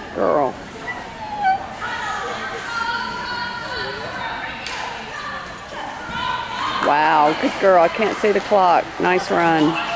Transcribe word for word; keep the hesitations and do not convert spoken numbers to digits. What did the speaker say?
Girl. Wow, good girl. I can't see the clock. Nice run.